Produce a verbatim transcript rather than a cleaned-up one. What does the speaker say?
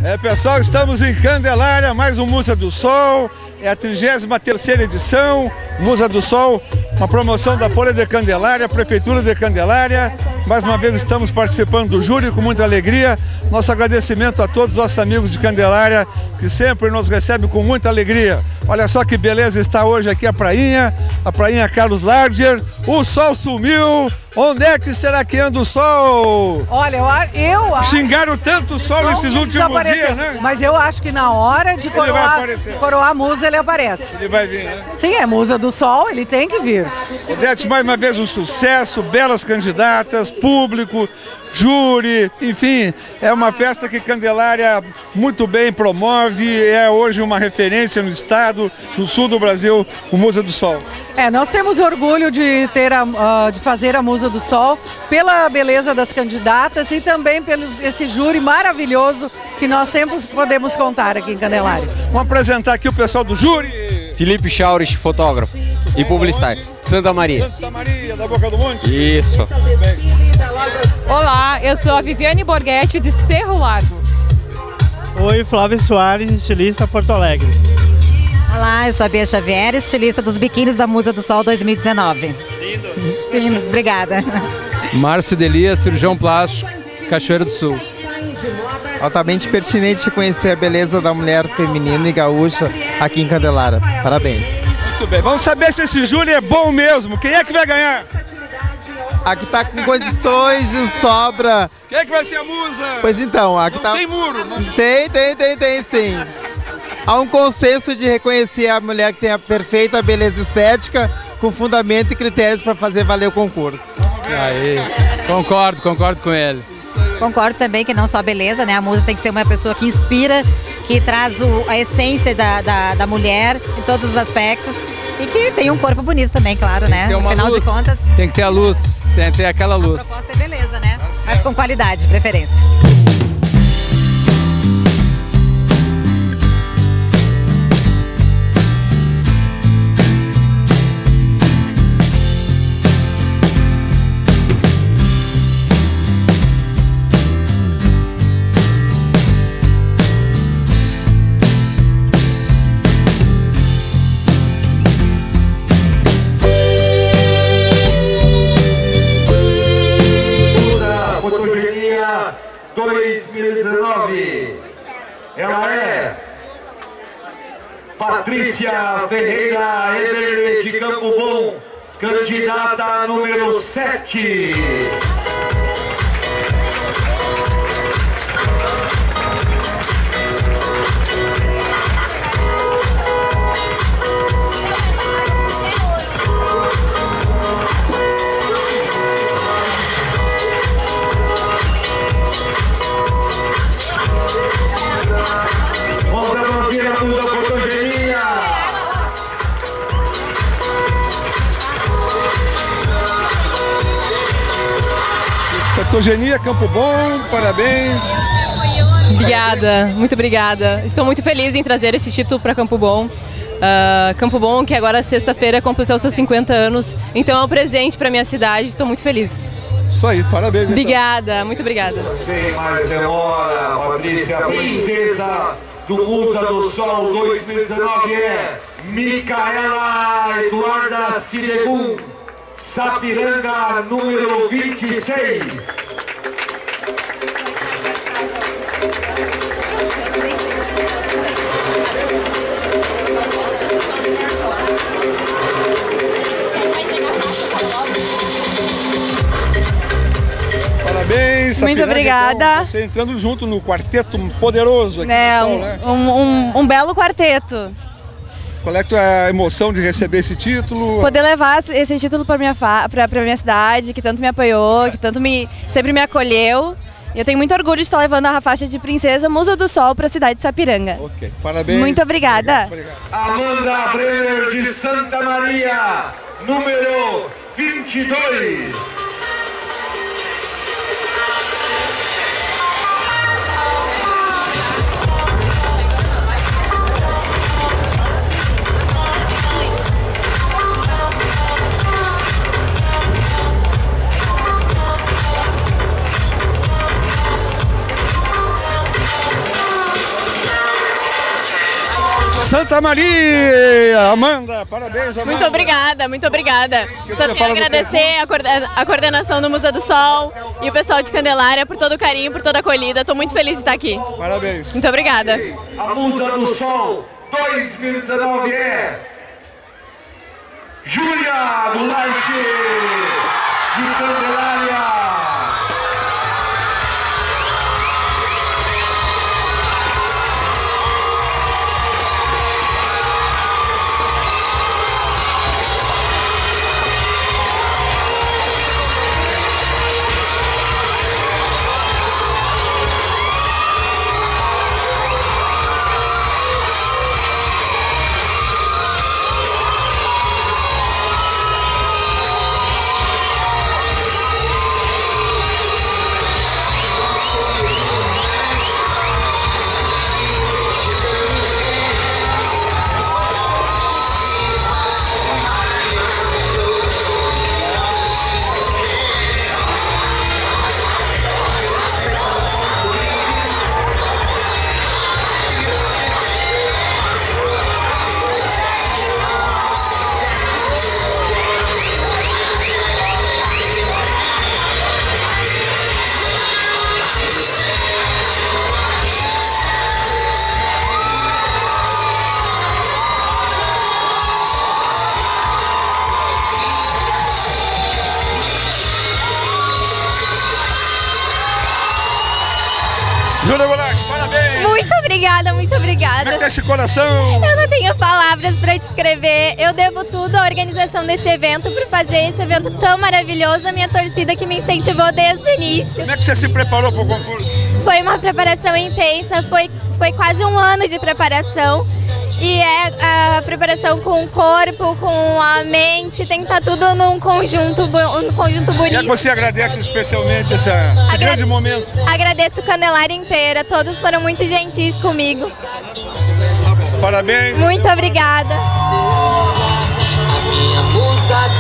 É, pessoal, estamos em Candelária, mais um Musa do Sol, é a trigésima terceira edição, Musa do Sol, uma promoção da Folha de Candelária, Prefeitura de Candelária. Mais uma vez estamos participando do júri com muita alegria. Nosso agradecimento a todos os nossos amigos de Candelária, que sempre nos recebem com muita alegria. Olha só que beleza está hoje aqui a prainha, a prainha Carlos Larger. O sol sumiu. Onde é que será que anda o sol? Olha, eu, eu acho... Xingaram tanto o sol nesses últimos dias, né? Mas eu acho que na hora de coroar, coroar a musa, ele aparece. Ele vai vir, né? Sim, é musa do sol, ele tem que vir. Odete, mais uma vez um sucesso, belas candidatas, público, júri, enfim, é uma festa que Candelária muito bem promove, é hoje uma referência no estado, no sul do Brasil, o Musa do Sol. É, nós temos orgulho de, ter a, uh, de fazer a Musa do Sol pela beleza das candidatas e também pelo esse júri maravilhoso que nós sempre podemos contar aqui em Candelária. Vamos apresentar aqui o pessoal do júri. Felipe Chaures, fotógrafo e publicitário. Santa Maria. Santa Maria, da Boca do Monte. Isso. Olá, eu sou a Viviane Borghetti, de Cerro Largo. Oi, Flávio Soares, estilista, Porto Alegre. Olá, eu sou a Bia Xavier, estilista dos biquínis da Musa do Sol dois mil e dezenove. Lindo. Lindo, obrigada. Márcio Delia, cirurgião plástico, Cachoeiro do Sul. Altamente pertinente conhecer a beleza da mulher feminina e gaúcha aqui em Candelária. Parabéns. Muito bem, vamos saber se esse júri é bom mesmo. Quem é que vai ganhar? Aqui tá com condições de sobra. Quem é que vai ser a musa? Pois então, aqui não tá... tem muro. Não... Tem, tem, tem, tem sim. Há um consenso de reconhecer a mulher que tem a perfeita beleza estética, com fundamento e critérios para fazer valer o concurso. Aí, concordo, concordo com ele. Concordo também que não só a beleza, né? A musa tem que ser uma pessoa que inspira, que traz o, a essência da, da, da mulher em todos os aspectos e que tem um corpo bonito também, claro, né? No final luz, de contas. Tem que ter a luz, tem que ter aquela luz. A proposta é beleza, né? Mas com qualidade, de preferência. dois mil e dezenove. Ela é Patrícia Ferreira Eberle de Campo Bom, candidata número sete. Fotogenia, Campo Bom, parabéns. Obrigada, muito obrigada. Estou muito feliz em trazer esse título para Campo Bom. Uh, Campo Bom, que agora sexta-feira completou seus cinquenta anos, então é um presente para minha cidade, estou muito feliz. Isso aí, parabéns. Obrigada, então. Muito obrigada. Sem mais demora, Patrícia, princesa do Musa do Sol dois mil e dezenove é Micaela Eduarda Cinegum, Sapiranga, número vinte e seis. Parabéns, Sapiranga. Muito obrigada. Então, você entrando junto no quarteto poderoso aqui é, do Sol, um, né? Um, um, um belo quarteto. Qual é a emoção de receber esse título? Poder levar esse título para minha para para minha cidade, que tanto me apoiou, que tanto me sempre me acolheu. E eu tenho muito orgulho de estar levando a faixa de princesa Musa do Sol para a cidade de Sapiranga. Ok, parabéns. Muito obrigada. Obrigado, obrigado. Amanda Brenner de Santa Maria, número vinte e dois. Santa Maria. Amanda, parabéns, Amanda. Muito obrigada, muito obrigada. Que Só você tenho fala a do agradecer a, coorden- a coordenação do Museu do Sol e o pessoal de Candelária por todo o carinho, por toda a acolhida. Estou muito feliz de estar aqui. Parabéns. Muito obrigada. A Musa do Sol dois mil e dezenove é Júlia Goulart de Candelária. Júlia Goulart, parabéns! Muito obrigada, muito obrigada. Como é que tá esse coração? Eu não tenho palavras para descrever. Eu devo tudo à organização desse evento, por fazer esse evento tão maravilhoso. A minha torcida que me incentivou desde o início. Como é que você se preparou para o concurso? Foi uma preparação intensa, foi, foi quase um ano de preparação. E é a preparação com o corpo, com a mente, tem que estar tudo num conjunto, um conjunto bonito. E é que você agradece especialmente esse, esse Agra- grande momento? Agradeço Candelária inteira, todos foram muito gentis comigo. Parabéns! Muito obrigada. A minha musa